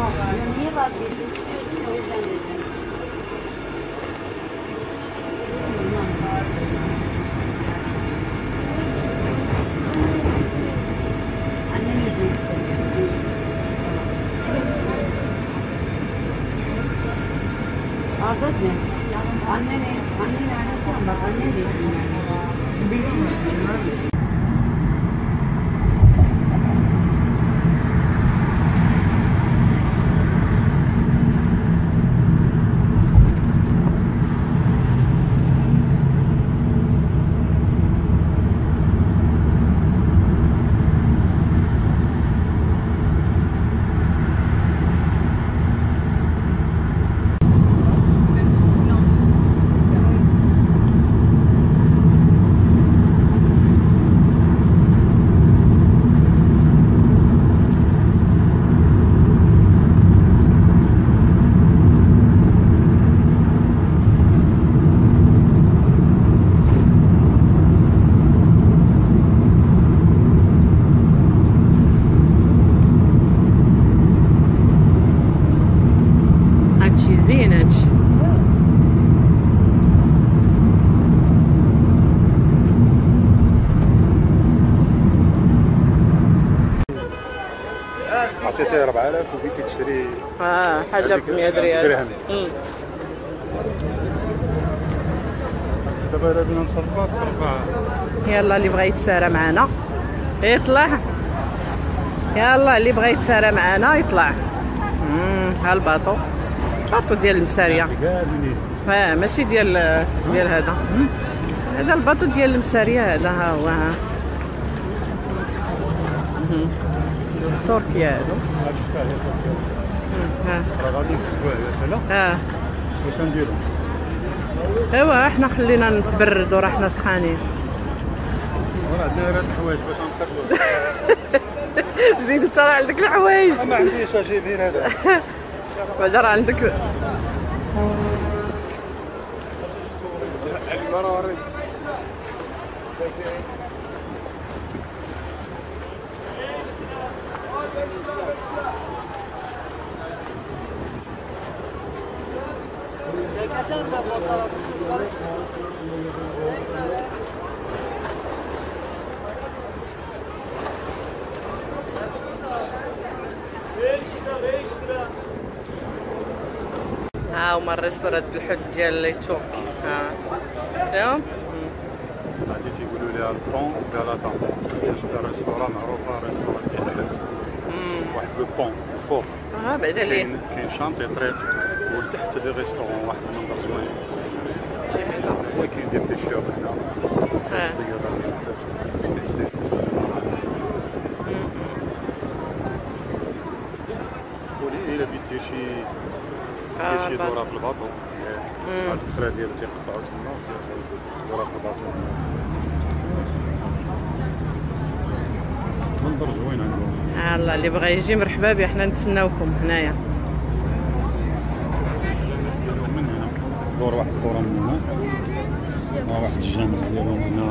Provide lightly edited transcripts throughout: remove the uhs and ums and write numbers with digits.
عطيتيه 4000 وبغيتي تشري حاجه ب 100 ريال. دابا الا بينا نصرفها يلا اللي بغى يتسارى معنا يطلع. يلا اللي بغى يتسارى معنا يطلع. ها الباطو ديال المساريه. ماشي ديال هذا. هذا الباطو ديال المساريه هذا. ها هو. تركيا هادو. غادي الاسبوع هذا. واش نديرو؟ ايوا حنا خلينا نتبردوا راه حنا سخانين. عندنا هاد الحوايج باش نخرجوا. زيد انت راه عندك الحوايج. ما عنديش اجي دير هذا. بعدا راه عندك ها هما الريستورات الحوت ديال تركي. فيهم غادي تيقولوا ليها البون غالاتا. هي ريستوران معروفه ريستوران ديال الحوت. واحد لو بون فوق. بعدا ليه كاين شانطي طريق ولتحت لي ريستورون واحد المنظر زوين. ولكن ديال الشيوخ هنا السيارات ديال الحوت. ولي الا بغيتي شي دوره في الباطو هاد الدخله ديال تيقطعوا تما دوره في الباطو. منظر زوين عندهم. الله اللي بغى يجي مرحبا به. حنا نتسناوكم هنايا. من هنا دور واحد الدوره من هنا. واحد الجامع ديالهم هنا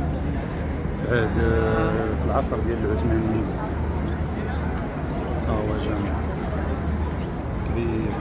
في العصر ديال العثمانيين. هو جامع كبير.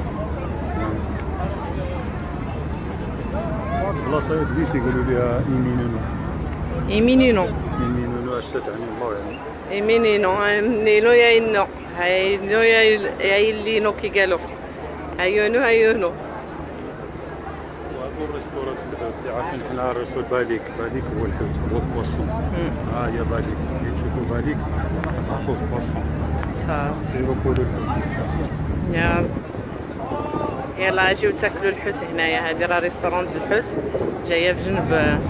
البلاصه هذه تيقولوا لها إيمينينو اش تعني الله يعني. إيمينينو نيلو يا إنو هاي نو يا إلينو كي قالوا هايونو. وهذو الريستورات اللي عارفين حنا الرسول باليك هو الحوت هو بواسون. ها هي باليك اللي تشوفوا باليك تعرفوا بواسون. صافي سيرو كولو الحوت. يلا اجيو تاكلوا الحوت هنايا. هذه راه ريستورون ديال الحوت جايه في جنب.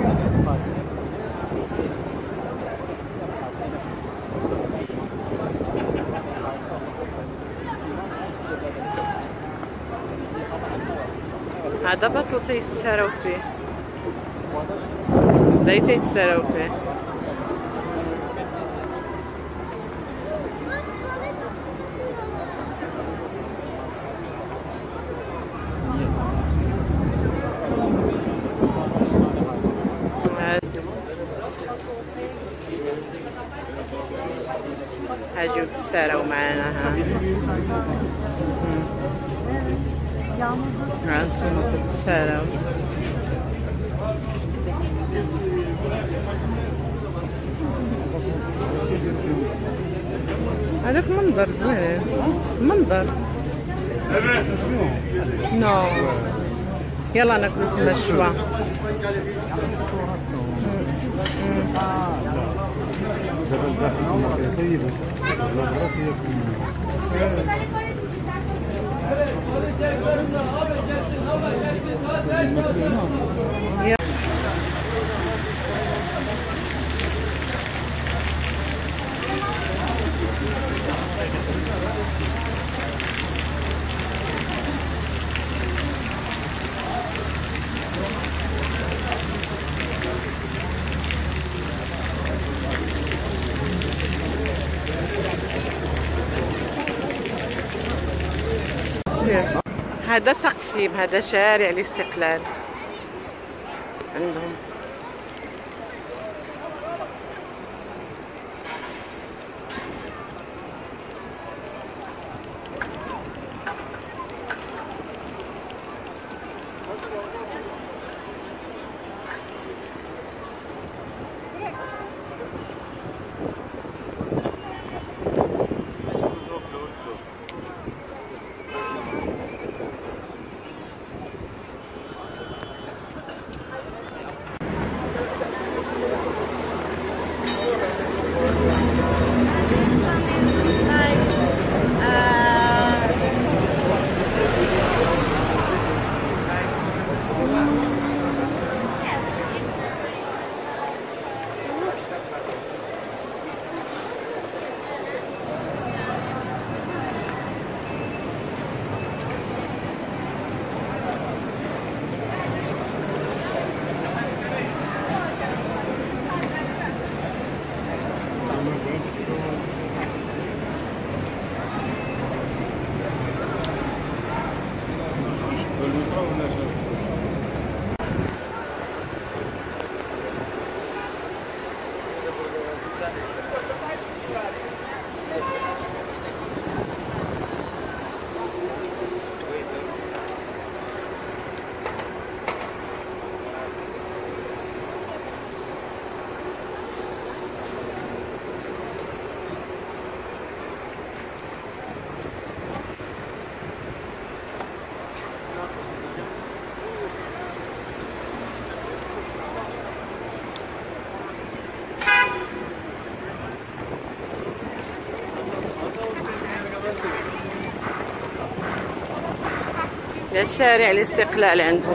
هذا باطو تيستساراو فيه. بدا تيتساراو فيه. اجيو تساراو معنا. ها هانتوما تتساراو. هذاك منظر زوين، منظر. نو يلا ناكلو تما الشوا. هذا تقسيم، هذا شارع الاستقلال عندهم. شارع الاستقلال عندهم.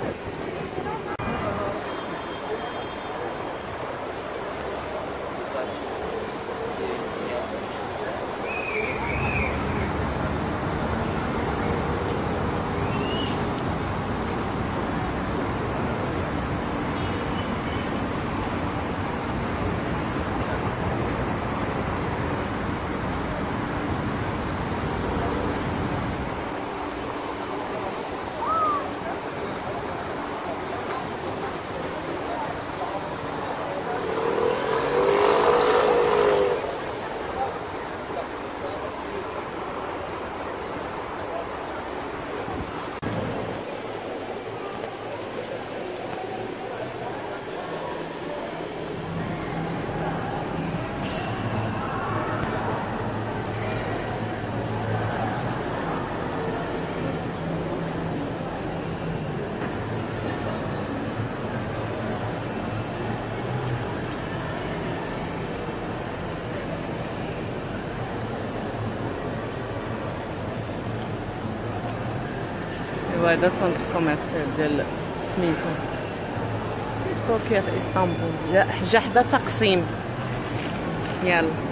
هذا سنتر كوميرسيال ديال سميتو تركيا في اسطنبول، حاجه حدا تقسيم. يلا